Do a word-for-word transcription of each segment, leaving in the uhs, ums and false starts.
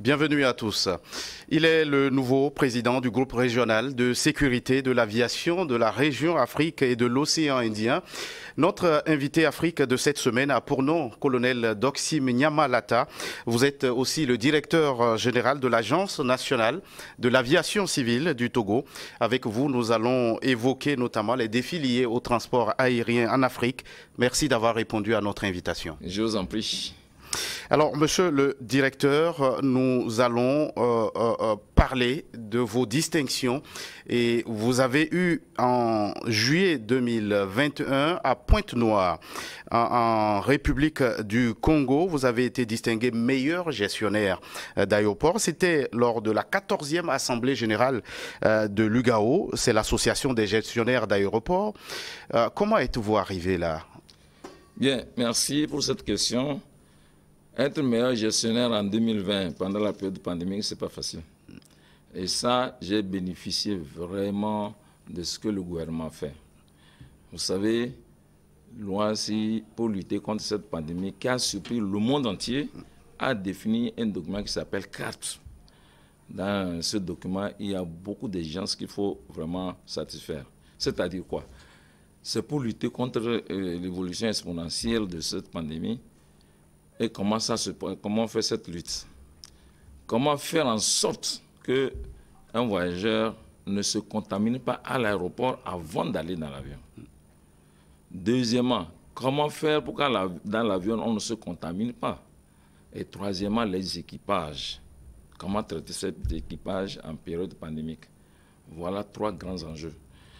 bienvenue à tous. Il est le nouveau président du groupe régional de sécurité de l'aviation de la région Afrique et de l'océan Indien. Notre invité Afrique de cette semaine a pour nom colonel Doxim Nyamalata. Vous êtes aussi le directeur général de l'Agence nationale de l'aviation civile du Togo. Avec vous, nous allons évoquer notamment les défis liés au transport aérien en Afrique. Merci d'avoir répondu à notre invitation. Je vous en prie. Alors, monsieur le directeur, nous allons euh, euh, parler de vos distinctions. Et vous avez eu en juillet deux mille vingt et un à Pointe-Noire, en, en République du Congo, vous avez été distingué meilleur gestionnaire d'aéroport. C'était lors de la quatorzième Assemblée générale euh, de l'U G A O, c'est l'association des gestionnaires d'aéroports. Euh, comment êtes-vous arrivé là? Bien, merci pour cette question. Être meilleur gestionnaire en deux mille vingt, pendant la période pandémique, ce n'est pas facile. Et ça, j'ai bénéficié vraiment de ce que le gouvernement fait. Vous savez, l'O A C I, pour lutter contre cette pandémie, qui a surpris le monde entier, a défini un document qui s'appelle C A R T. Dans ce document, il y a beaucoup d'exigences qu'il faut vraiment satisfaire. C'est-à-dire quoi? C'est pour lutter contre euh, l'évolution exponentielle de cette pandémie. Et comment, ça se, comment on fait cette lutte? Comment faire en sorte qu'un voyageur ne se contamine pas à l'aéroport avant d'aller dans l'avion? Deuxièmement, comment faire pour que dans l'avion, on ne se contamine pas? Et troisièmement, les équipages. Comment traiter cet équipage en période pandémique? Voilà trois grands enjeux.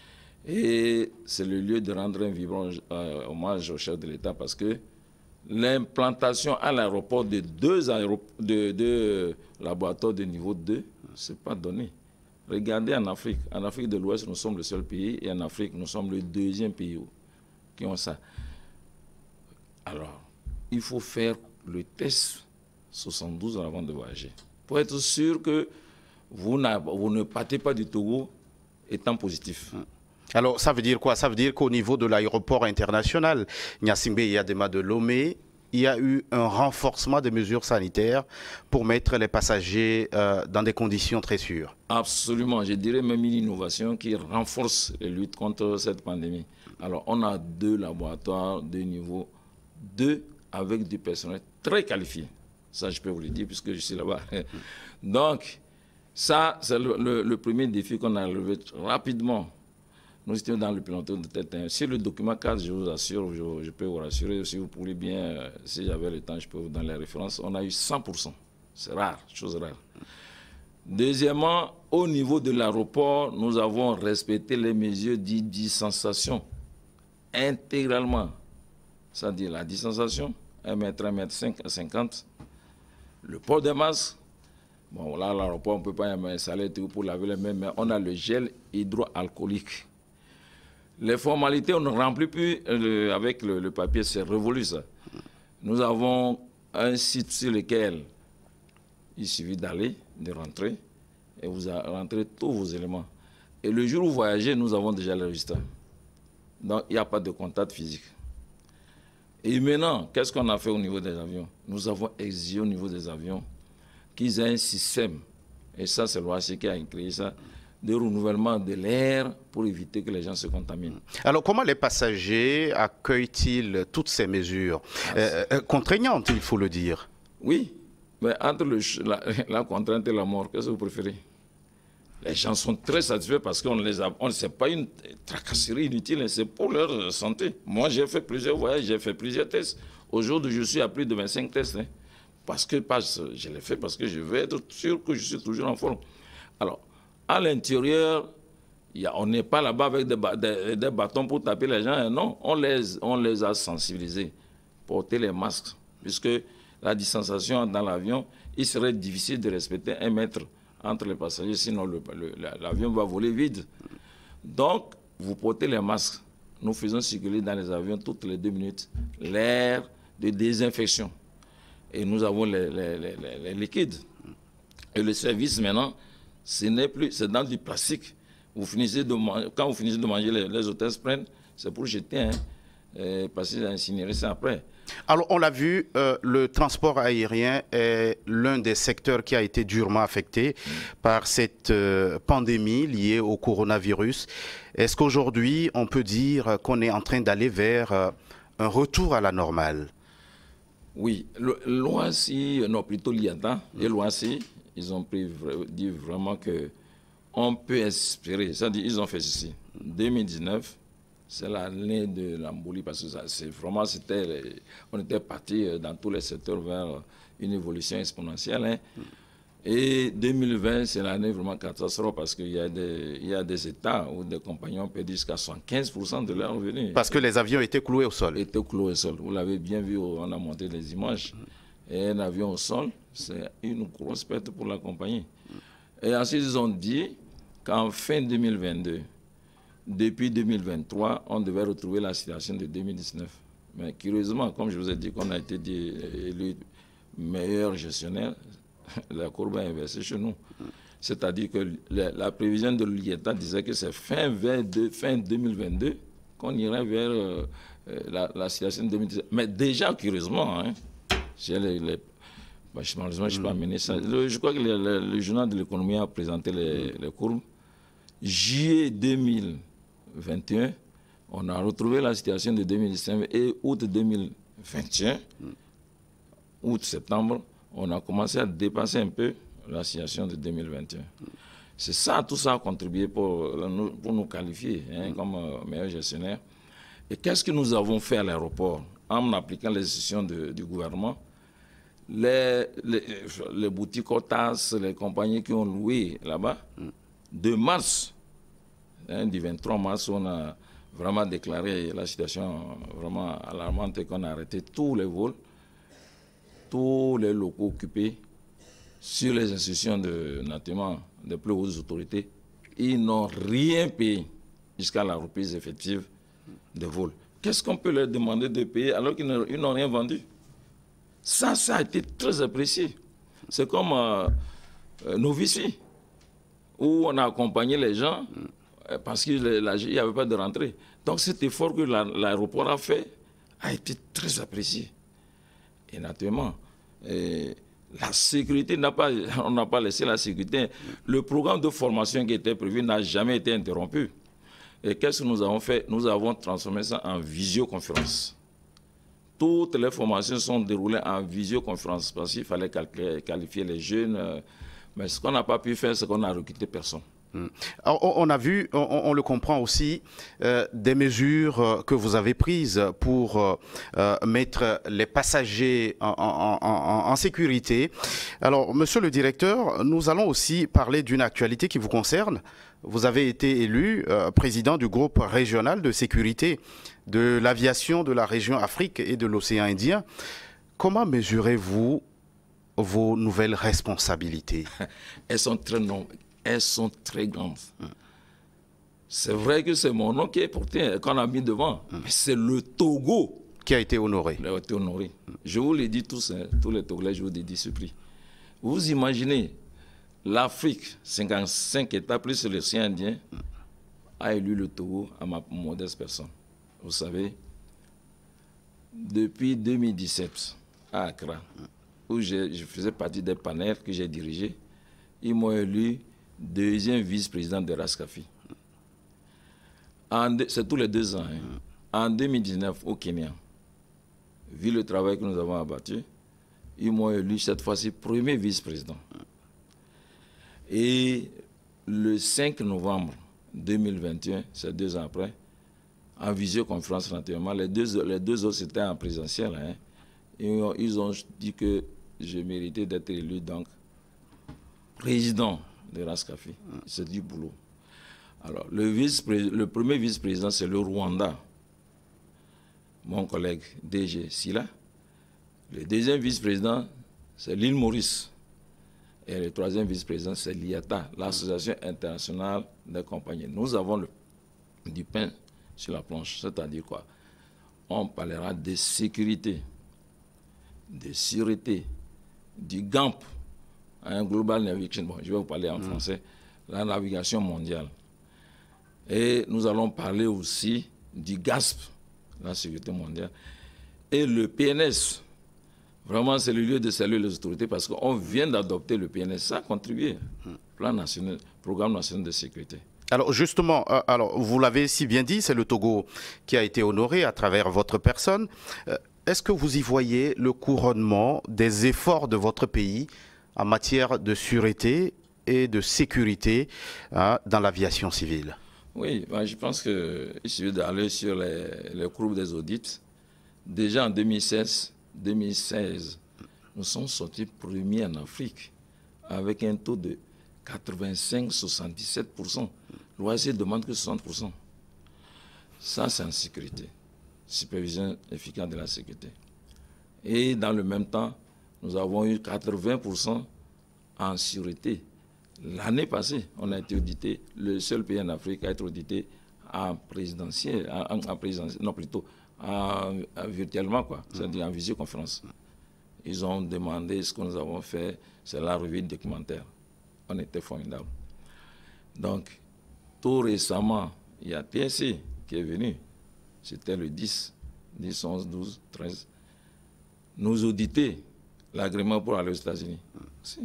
Et c'est le lieu de rendre un vibrant euh, hommage au chef de l'État parce que l'implantation à l'aéroport de deux, de deux laboratoires de niveau deux, ce n'est pas donné. Regardez en Afrique. En Afrique de l'Ouest, nous sommes le seul pays, et en Afrique, nous sommes le deuxième pays qui ont ça. Alors, il faut faire le test soixante-douze heures avant de voyager, pour être sûr que vous, vous ne partez pas du Togo étant positif. Alors, ça veut dire quoi? Ça veut dire qu'au niveau de l'aéroport international, Gnassingbé et Yadema de Lomé, il y a eu un renforcement des mesures sanitaires pour mettre les passagers euh, dans des conditions très sûres. Absolument. Je dirais même une innovation qui renforce la lutte contre cette pandémie. Alors, on a deux laboratoires de niveau deux avec du personnel très qualifié. Ça, je peux vous le dire puisque je suis là-bas. Donc, ça, c'est le, le, le premier défi qu'on a relevé rapidement. Nous étions dans le pilotage de tête. Sur le document cadre, je vous assure, je, je peux vous rassurer, si vous pouvez bien, euh, si j'avais le temps, je peux vous donner les références, on a eu cent pour cent. C'est rare, chose rare. Deuxièmement, au niveau de l'aéroport, nous avons respecté les mesures de distanciation intégralement. C'est-à-dire la distanciation, un mètre, un mètre cinquante, le port des masques. Bon, là, à l'aéroport, on ne peut pas installer tout pour laver les mains, mais on a le gel hydroalcoolique. Les formalités, on ne remplit plus euh, avec le, le papier, c'est révolu ça. Nous avons un site sur lequel il suffit d'aller, de rentrer, et vous rentrez tous vos éléments. Et le jour où vous voyagez, nous avons déjà le résultat. Donc, il n'y a pas de contact physique. Et maintenant, qu'est-ce qu'on a fait au niveau des avions? Nous avons exigé au niveau des avions qu'ils aient un système, et ça, c'est l'O A C I qui a créé ça, de renouvellement de l'air pour éviter que les gens se contaminent. Alors, comment les passagers accueillent-ils toutes ces mesures euh, euh, contraignantes, il faut le dire? Oui, mais entre le, la, la contrainte et la mort, qu'est-ce que vous préférez? Les gens sont très satisfaits parce qu'on les a, on, c'est pas une tracasserie inutile, c'est pour leur santé. Moi, j'ai fait plusieurs voyages, j'ai fait plusieurs tests. Aujourd'hui, je suis à plus de vingt-cinq tests. Hein, parce que pas, je l'ai fait parce que je veux être sûr que je suis toujours en forme. Alors, à l'intérieur, on n'est pas là-bas avec des, des, des bâtons pour taper les gens. Non, on les, on les a sensibilisés. Porter les masques. Puisque la distanciation dans l'avion, il serait difficile de respecter un mètre entre les passagers, sinon l'avion va voler vide. Donc, vous portez les masques. Nous faisons circuler dans les avions toutes les deux minutes l'air de désinfection. Et nous avons les, les, les, les liquides. Et le service maintenant, ce n'est plus, c'est dans du plastique. Vous finissez de manger, quand vous finissez de manger, les, les hôtesses prennent, c'est pour jeter, hein, euh, parce qu'ils ont incinéré ça après. Alors, on l'a vu, euh, le transport aérien est l'un des secteurs qui a été durement affecté mmh. par cette euh, pandémie liée au coronavirus. Est-ce qu'aujourd'hui, on peut dire qu'on est en train d'aller vers euh, un retour à la normale? Oui, l'O A C I, non, plutôt l'I A T A et l'O A C I, ils ont pris, dit vraiment que on peut espérer, c'est-à-dire ils ont fait ceci. deux mille dix-neuf, c'est l'année de l'embolie parce que c'est vraiment, c'était, on était parti dans tous les secteurs vers une évolution exponentielle. Hein. Et deux mille vingt, c'est l'année vraiment catastrophe parce qu'il y a des, il y a des États où des compagnies ont perdu jusqu'à soixante-quinze pour cent de leurs revenus. Parce que les avions étaient cloués au sol. Étaient cloués au sol. Vous l'avez bien vu, on a monté les images. Et un avion au sol, c'est une grosse perte pour la compagnie. Et ensuite, ils ont dit qu'en fin deux mille vingt-deux, depuis deux mille vingt-trois, on devait retrouver la situation de deux mille dix-neuf. Mais curieusement, comme je vous ai dit qu'on a été élu meilleur gestionnaire, la courbe est inversée chez nous. C'est-à-dire que la, la prévision de l'I A T A disait que c'est fin, fin deux mille vingt-deux qu'on irait vers euh, la, la situation de deux mille dix-neuf. Mais déjà, curieusement, hein, j'ai les, les, bah, malheureusement, je ne peux pas amener ça. Le, je crois que le, le, le journal de l'économie a présenté les, les courbes. Juillet deux mille vingt et un, on a retrouvé la situation de deux mille dix-neuf et août deux mille vingt et un, août-septembre, on a commencé à dépasser un peu la situation de deux mille vingt et un. C'est ça, tout ça a contribué pour, pour nous qualifier hein, comme euh, meilleurs gestionnaires. Et qu'est-ce que nous avons fait à l'aéroport en appliquant les décisions de, du gouvernement? Les, les, les boutiques Otas, les compagnies qui ont loué là-bas, de mars, hein, du vingt-trois mars, on a vraiment déclaré la situation vraiment alarmante et qu'on a arrêté tous les vols, tous les locaux occupés sur les institutions de, notamment des plus hautes autorités. Ils n'ont rien payé jusqu'à la reprise effective des vols. Qu'est-ce qu'on peut leur demander de payer alors qu'ils n'ont rien vendu? Ça, ça a été très apprécié. C'est comme euh, euh, nos vici, où on a accompagné les gens euh, parce qu'il n'y avait pas de rentrée. Donc cet effort que l'aéroport la, a fait a été très apprécié. Et naturellement, et la sécurité n'a pas, on n'a pas laissé la sécurité. Le programme de formation qui était prévu n'a jamais été interrompu. Et qu'est-ce que nous avons fait? Nous avons transformé ça en visioconférence. Toutes les formations sont déroulées en visioconférence parce qu'il fallait qualifier les jeunes. Mais ce qu'on n'a pas pu faire, c'est qu'on n'a recruté personne. Alors, on a vu, on, on le comprend aussi, euh, des mesures que vous avez prises pour euh, mettre les passagers en, en, en, en sécurité. Alors, monsieur le directeur, nous allons aussi parler d'une actualité qui vous concerne. Vous avez été élu euh, président du groupe régional de sécurité de l'aviation de la région Afrique et de l'océan Indien. Comment mesurez-vous vos nouvelles responsabilités? Elles sont très nombreuses. Elles sont très grandes. C'est vrai que c'est mon nom qui est porté, qu'on a mis devant, mais c'est le Togo qui a été honoré. Qui a été honoré. Je vous l'ai dit tous, hein, tous les Togolais, je vous ai dit ce prix. Vous imaginez, l'Afrique, cinquante-cinq États plus l'océan Indien, a élu le Togo à ma modeste personne. Vous savez, depuis deux mille dix-sept, à Accra, où je, je faisais partie des panels que j'ai dirigés, ils m'ont élu deuxième vice-président de RASCAFI. C'est tous les deux ans. Hein. En deux mille dix-neuf, au Kenya, vu le travail que nous avons abattu, ils m'ont élu cette fois-ci premier vice-président. Et le cinq novembre deux mille vingt et un, c'est deux ans après, en visioconférence naturellement, les deux, les deux autres étaient en présentiel. Hein, et ils ont dit que je méritais d'être élu donc président de RASCAFI. C'est du boulot. Alors, le, vice le premier vice-président, c'est le Rwanda. Mon collègue D G Sila. Le deuxième vice-président, c'est l'île Maurice. Et le troisième vice-président, c'est l'I A T A, l'Association internationale des compagnies. Nous avons le, du pain sur la planche. C'est-à-dire quoi? On parlera de sécurité, de sûreté, du G A M P, un Global Navigation, bon, je vais vous parler en mmh. français, la navigation mondiale. Et nous allons parler aussi du G A S P, la sécurité mondiale. Et le P N S, vraiment, c'est le lieu de saluer les autorités parce qu'on vient d'adopter le P N S. Ça a contribué. Plan national, Programme national de sécurité. Alors justement, euh, alors, vous l'avez si bien dit, c'est le Togo qui a été honoré à travers votre personne. Euh, Est-ce que vous y voyez le couronnement des efforts de votre pays en matière de sûreté et de sécurité hein, dans l'aviation civile? Oui, ben, je pense qu'il suffit d'aller sur les, les courbes des audits. Déjà en deux mille seize, deux mille seize, nous sommes sortis premiers en Afrique avec un taux de quatre-vingt-cinq virgule soixante-dix-sept pour cent. L'O A C demande que soixante pour cent. Ça, c'est en sécurité. Supervision efficace de la sécurité. Et dans le même temps, nous avons eu quatre-vingts pour cent en sûreté. L'année passée, on a été audité, le seul pays en Afrique à être audité en présidentiel, en, en présidentiel, non plutôt en, en virtuellement, quoi, c'est-à-dire en visioconférence. Ils ont demandé ce que nous avons fait, c'est la revue documentaire. On était formidables. Donc, tout récemment, il y a T S C qui est venu. C'était le dix, dix, onze, douze, treize. Nous auditer l'agrément pour aller aux États-Unis. Si.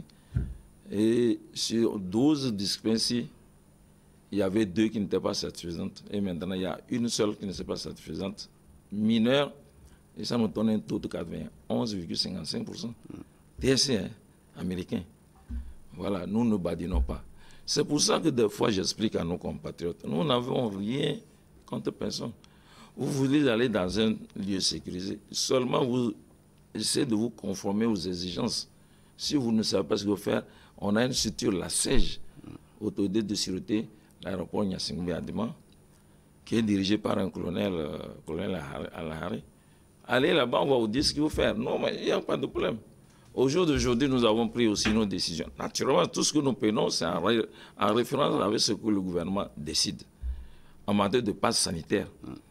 Et sur douze dispensaires, il y avait deux qui n'étaient pas satisfaisantes. Et maintenant, il y a une seule qui ne s'est pas satisfaisante, mineure. Et ça nous donne un taux de quatre-vingt-onze virgule cinquante-cinq pour cent. T S C, hein, américain. Voilà, nous ne badinons pas. C'est pour ça que des fois, j'explique à nos compatriotes, nous n'avons rien contre personne. Vous voulez aller dans un lieu sécurisé, seulement vous essayez de vous conformer aux exigences. Si vous ne savez pas ce qu'il faut faire, on a une structure, la S E G, Autorité de sûreté, l'aéroport Gnassingbé-Adima, qui est dirigée par un colonel, euh, colonel Alahari. Allez là-bas, on va vous dire ce qu'il faut faire. Non, mais il n'y a pas de problème. Au jour d'aujourd'hui, nous avons pris aussi nos décisions. Naturellement, tout ce que nous prenons, c'est en, ré, en référence avec ce que le gouvernement décide. En matière de passe sanitaire.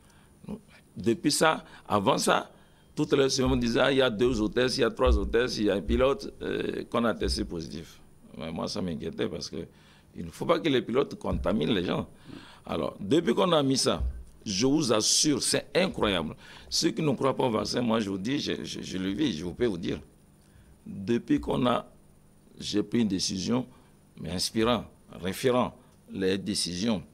Depuis ça, avant ça, toutes les semaines, on disait ah, il y a deux hôtesses, il y a trois hôtesses, il y a un pilote euh, qu'on a testé positif. Mais moi, ça m'inquiétait parce qu'il ne faut pas que les pilotes contaminent les gens. Alors, depuis qu'on a mis ça, je vous assure, c'est incroyable. Ceux qui ne croient pas au vaccin, moi, je vous dis, je, je, je le vis, je peux vous dire. Depuis qu'on a, j'ai pris une décision, mais inspirant, référant les décisions,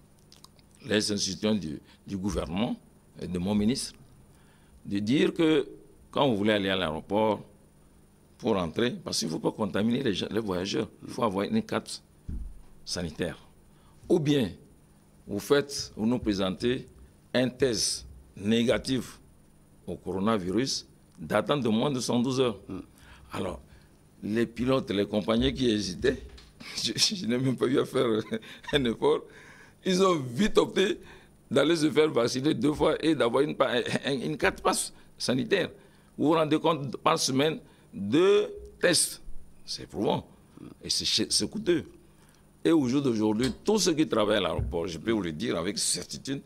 les institutions du, du gouvernement et de mon ministre, de dire que quand vous voulez aller à l'aéroport pour entrer, parce qu'il ne faut pas contaminer les, gens, les voyageurs, il faut avoir une carte sanitaire. Ou bien, vous faites, vous nous présentez un test négatif au coronavirus datant de moins de cent douze heures. Mm. Alors, les pilotes, les compagnies qui hésitaient, je, je n'ai même pas eu à faire un effort, ils ont vite opté d'aller se faire vacciner deux fois et d'avoir une, une, une carte passe sanitaire. Vous vous rendez compte, par semaine, deux tests. C'est éprouvant et c'est coûteux. Et au jour d'aujourd'hui, tous ceux qui travaillent à l'aéroport, je peux vous le dire avec certitude,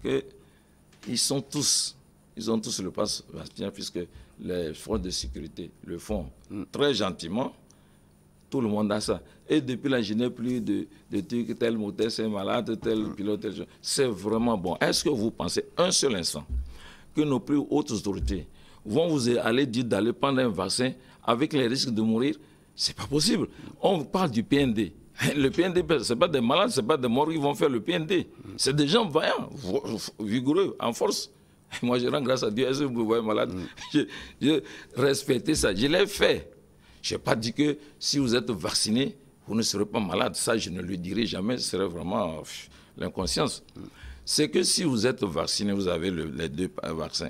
qu'ils sont tous, ils ont tous le passe vaccinal puisque les forces de sécurité le font très gentiment. Tout le monde a ça. Et depuis là, je n'ai plus de, de trucs, tel moteur c'est malade, tel pilote, tel chose. C'est vraiment bon. Est-ce que vous pensez un seul instant que nos plus hautes autorités vont vous aller dire d'aller prendre un vaccin avec les risques de mourir? C'est pas possible. On parle du P N D. Le P N D, ce n'est pas des malades, ce n'est pas des morts qui vont faire le P N D. C'est des gens vaillants, vigoureux, en force. Moi, je rends grâce à Dieu. Est-ce que vous me voyez malade? Mm. je, je respectais ça. Je l'ai fait. Je n'ai pas dit que si vous êtes vacciné, vous ne serez pas malade. Ça, je ne le dirai jamais. Ce serait vraiment l'inconscience. Mm. C'est que si vous êtes vacciné, vous avez le, les deux vaccins.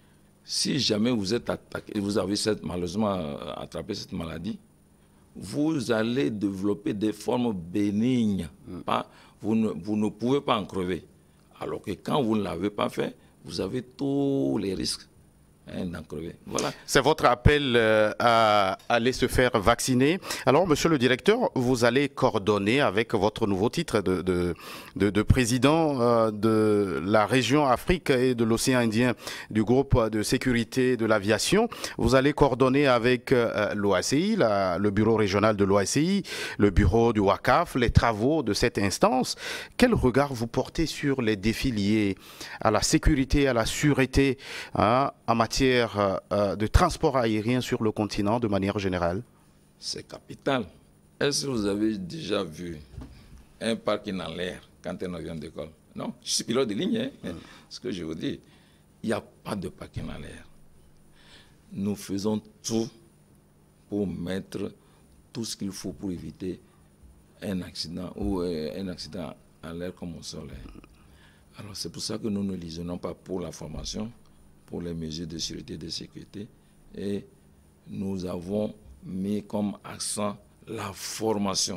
Si jamais vous êtes attaqué, vous avez cette, malheureusement attrapé cette maladie, vous allez développer des formes bénignes. Mm. Pas, vous, ne, vous ne pouvez pas en crever. Alors que quand vous ne l'avez pas fait, vous avez tous les risques hein, d'en crever. Voilà. C'est votre appel euh, à aller se faire vacciner. Alors, monsieur le directeur, vous allez coordonner avec votre nouveau titre de, de, de, de président euh, de la région Afrique et de l'océan Indien du groupe de sécurité de l'aviation. Vous allez coordonner avec euh, l'O A C I, la, le bureau régional de l'O A C I, le bureau du WACAF, les travaux de cette instance. Quel regard vous portez sur les défis liés à la sécurité, à la sûreté hein, en matière matière euh, de transport aérien sur le continent de manière générale? C'est capital. Est-ce que vous avez déjà vu un parking en l'air quand un avion décolle? Non, je suis pilote de ligne. Hein. Mm. Ce que je vous dis, il n'y a pas de parking en l'air. Nous faisons tout pour mettre tout ce qu'il faut pour éviter un accident ou euh, un accident à l'air comme au sol. Alors c'est pour ça que nous ne lisonnons pas pour la formation, pour les mesures de sûreté et de sécurité. Et nous avons mis comme accent la formation.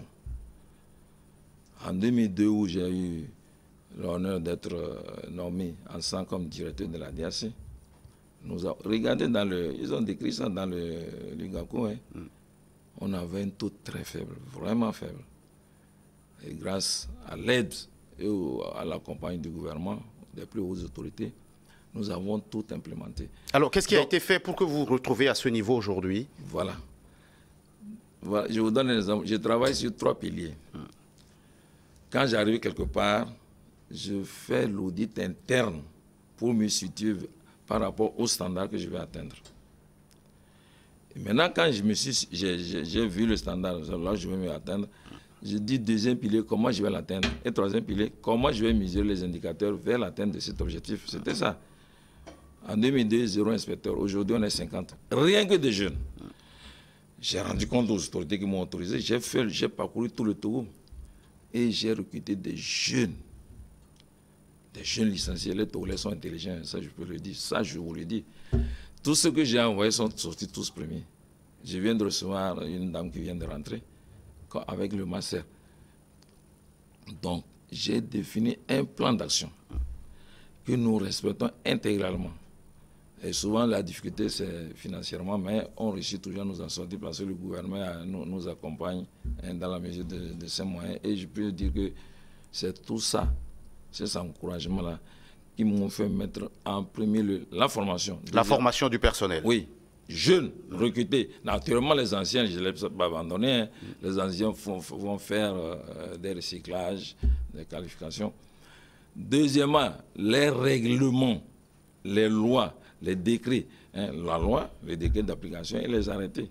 En deux mille deux, où j'ai eu l'honneur d'être euh, nommé en comme directeur de la D A C, nous avons regardé dans le, ils ont décrit ça dans le l'Ugaco, hein. Mm. On avait un taux très faible, vraiment faible. Et grâce à l'aide et au, à la campagne du gouvernement, des plus hautes autorités, nous avons tout implémenté. Alors, qu'est-ce qui Donc, a été fait pour que vous vous retrouviez à ce niveau aujourd'hui? Voilà. Voilà. Je vous donne un exemple. Je travaille sur trois piliers. Mm. Quand j'arrive quelque part, je fais l'audit interne pour me situer par rapport aux standards que je vais atteindre. Et maintenant, quand je me suis, j'ai, j'ai, j'ai vu le standard, là je vais m'atteindre, je dis deuxième pilier, comment je vais l'atteindre. Et troisième pilier, comment je vais mesurer les indicateurs vers l'atteinte de cet objectif. C'était ça. En deux mille deux, zéro inspecteur. Aujourd'hui, on est cinquante. Rien que des jeunes. J'ai rendu compte aux autorités qui m'ont autorisé. J'ai fait, j'ai parcouru tout le Togo. Et j'ai recruté des jeunes. Des jeunes licenciés. Les Togolais sont intelligents, ça je peux le dire. Ça, je vous le dis. Tous ceux que j'ai envoyés sont sortis tous premiers. Je viens de recevoir une dame qui vient de rentrer avec le master. Donc, j'ai défini un plan d'action que nous respectons intégralement. Et souvent, la difficulté, c'est financièrement, mais on réussit toujours à nous en sortir parce que le gouvernement nous, nous accompagne hein, dans la mesure de, de ses moyens. Et je peux dire que c'est tout ça, c'est cet encouragement-là qui m'ont fait mettre en premier lieu la formation. La Déjà, formation du personnel. Oui, jeunes, recrutés. Naturellement, les anciens, je ne les ai pas abandonnés. Hein. Les anciens font, vont faire euh, des recyclages, des qualifications. Deuxièmement, les règlements, les lois, les décrets, hein, la loi, les décrets d'application et les arrêter.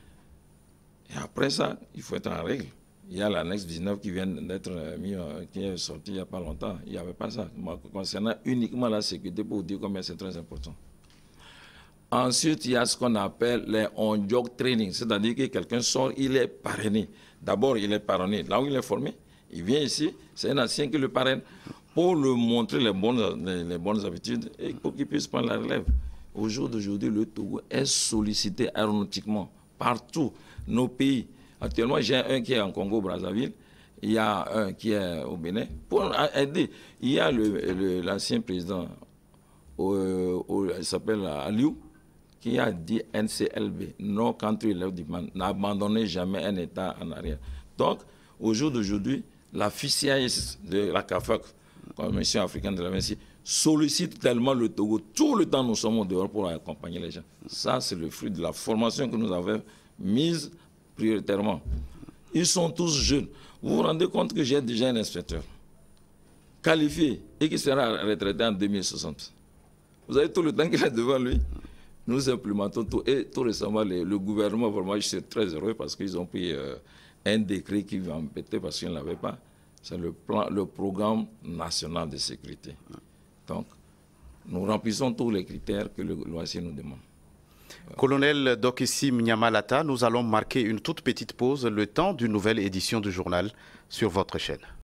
Et après ça, il faut être en règle. Il y a l'annexe dix-neuf qui vient d'être mis, qui est sorti il n'y a pas longtemps. Il n'y avait pas ça. Concernant uniquement la sécurité, pour vous dire combien c'est très important. Ensuite, il y a ce qu'on appelle les on-job training, c'est-à-dire que quelqu'un sort, il est parrainé. D'abord, il est parrainé là où il est formé. Il vient ici, c'est un ancien qui le parraine pour lui montrer les bonnes, les, les bonnes habitudes et pour qu'il puisse prendre la relève. Au jour d'aujourd'hui, le Togo est sollicité aéronautiquement partout, nos pays. Actuellement, j'ai un qui est en Congo-Brazzaville, il y a un qui est au Bénin. Pour aider, il y a le, l'ancien président, au, au, il s'appelle Aliou, qui a dit N C L B, No Country Left Demand, n'abandonnez jamais un État en arrière. Donc, au jour d'aujourd'hui, la F I C I S de la C A F A C, Commission africaine de l'aviation, sollicite tellement le Togo. Tout le temps, nous sommes au dehors pour accompagner les gens. Ça, c'est le fruit de la formation que nous avons mise prioritairement. Ils sont tous jeunes. Vous vous rendez compte que j'ai déjà un inspecteur qualifié et qui sera retraité en deux mille soixante. Vous avez tout le temps qu'il est devant lui. Nous implémentons tout. Et tout récemment, le, le gouvernement, vraiment, je suis très heureux parce qu'ils ont pris euh, un décret qui va embêter parce qu'ils ne l'avaient pas. C'est le, plan, le programme national de sécurité. Donc, nous remplissons tous les critères que le l'O A C nous demande. Colonel Dokessim Nyamalata, nous allons marquer une toute petite pause, le temps d'une nouvelle édition du journal sur votre chaîne.